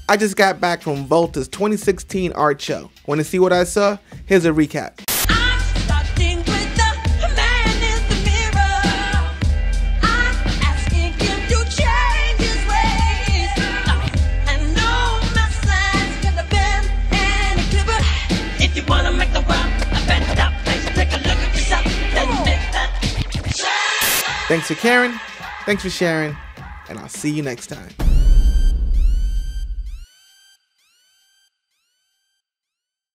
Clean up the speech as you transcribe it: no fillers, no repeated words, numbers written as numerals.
I just got back from VOLTA's 2016 art show. Want to see what I saw? Here's a recap. Thanks for caring, thanks for sharing, and I'll see you next time.